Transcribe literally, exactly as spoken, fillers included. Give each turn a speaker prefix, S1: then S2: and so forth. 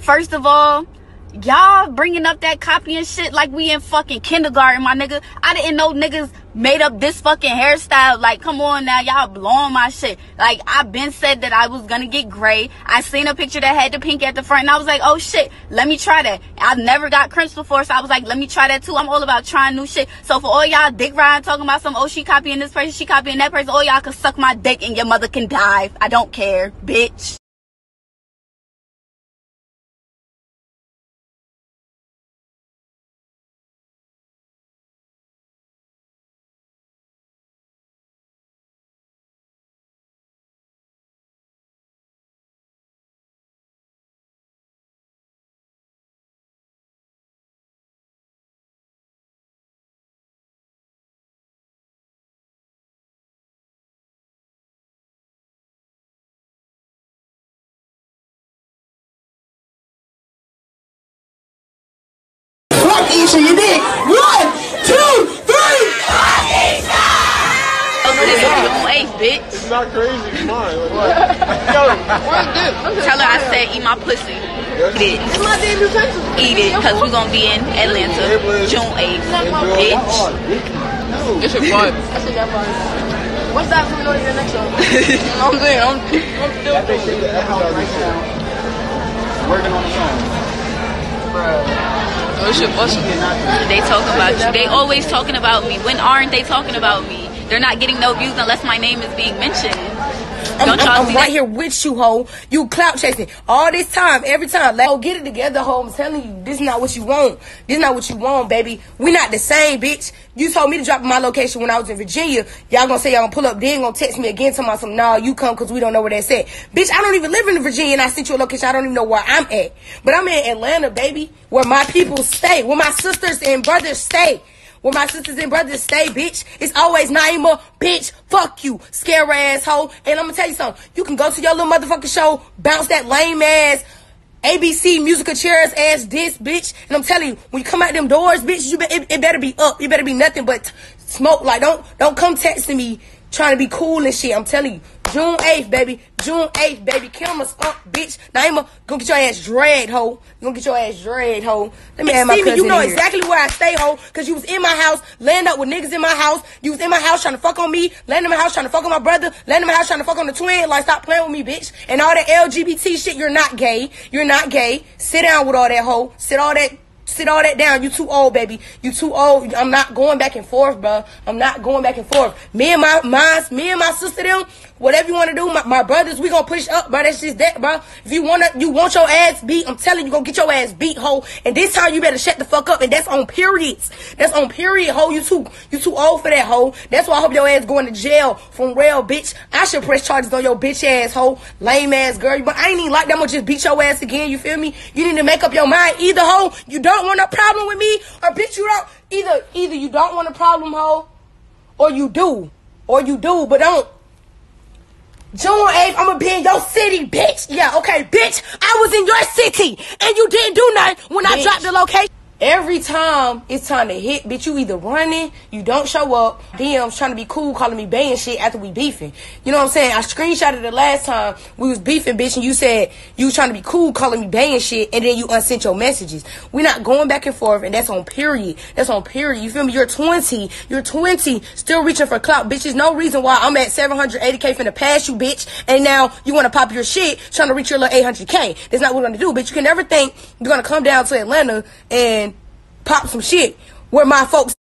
S1: First of all, y'all bringing up that copying shit like we in fucking kindergarten, my nigga. I didn't know niggas made up this fucking hairstyle. Like, come on now, y'all blowing my shit. Like, I been said that I was gonna get gray. I seen a picture that had the pink at the front, and I was like, oh shit, let me try that. I've never got crimps before, so I was like, let me try that too. I'm all about trying new shit. So for all y'all dick riding, talking about some, oh, she copying this person, she copying that person, all y'all can suck my dick and your mother can dive. I don't care, bitch.
S2: Isha, you did. One, two, three.
S1: Hey, bitch.
S3: It's not crazy. It's mine. Like, yo, where's this?
S1: Tell her I said eat my pussy. Eat it.
S2: It's my damn utensils.
S1: Eat it, because we're going to be in Atlanta June eighth. Bitch.
S3: It's your fun.
S2: I said that fun. What's that for me to your next show?
S3: I'm saying, I'm, I'm still doing it.
S4: Working on the song.
S3: Oh, shit, busting.
S1: They talking about you. They always talking about me. When aren't they talking about me? They're not getting no views unless my name is being mentioned.
S2: I'm,
S1: Don't
S2: I'm,
S1: y'all
S2: I'm
S1: see
S2: right
S1: that?
S2: here with you, ho. You clout chasing all this time, every time. Like, oh, get it together, ho. I'm telling you, this is not what you want. This is not what you want, baby. We not the same, bitch. You told me to drop my location when I was in Virginia. Y'all gonna say y'all gonna pull up, then gonna text me again, talking about some, nah, you come because we don't know where that's at. Bitch, I don't even live in Virginia, and I sent you a location. I don't even know where I'm at. But I'm in Atlanta, baby, where my people stay, where my sisters and brothers stay. Where my sisters and brothers stay, bitch. It's always Naima, bitch, fuck you, scare asshole. And I'm gonna tell you something. You can go to your little motherfucking show, bounce that lame ass A B C musical chairs ass this, bitch. And I'm telling you, when you come out them doors, bitch, you be, it, it better be up. It better be nothing but smoke. Like, don't don't come texting me trying to be cool and shit. I'm telling you. June eighth, baby. June eighth, baby. Cameras up, bitch. Naima, gonna get your ass dragged, ho. You gonna get your ass dragged, ho. Let me add my cousin. You know exactly where I stay, ho, because you was in my house, laying up with niggas in my house. You was in my house trying to fuck on me, laying in my house trying to fuck on my brother, laying in my house trying to fuck on the twin. Like, stop playing with me, bitch. And all that L G B T shit, you're not gay. You're not gay. Sit down with all that, ho. Sit all that... Sit all that down. You too old, baby. You too old. I'm not going back and forth, bro. I'm not going back and forth. Me and my mines, me and my sister, them, whatever you want to do, my, my brothers, we gonna push up, bro. That's just that, bro. If you wanna, you want your ass beat, I'm telling you, gonna get your ass beat, ho. And this time you better shut the fuck up. And that's on periods. That's on period, ho. You too, you too old for that, ho. That's why I hope your ass going to jail from real, bitch. I should press charges on your bitch ass, ho. Lame ass girl. But I ain't even like that. I'm gonna just beat your ass again. You feel me? You need to make up your mind. Either, ho, you don't want a problem with me, or bitch, you don't. Either, either you don't want a problem, ho, or you do, or you do, but don't. June eighth, I'm gonna be in your city, bitch. Yeah, okay, bitch. I was in your city, and you didn't do nothing when bitch. I dropped the location. Every time it's time to hit, bitch, you either running, you don't show up, D Ms trying to be cool, calling me bae and shit after we beefing. You know what I'm saying? I screenshotted the last time we was beefing, bitch, and you said you was trying to be cool, calling me bae and shit, and then you unsent your messages. We not going back and forth, and that's on period. That's on period. You feel me? You're twenty. You're twenty. Still reaching for clout, bitch. There's no reason why I'm at seven hundred eighty K finna pass you, bitch, and now you want to pop your shit trying to reach your little eight hundred K. That's not what we're gonna do, bitch. You can never think you're gonna come down to Atlanta and pop some shit where my folks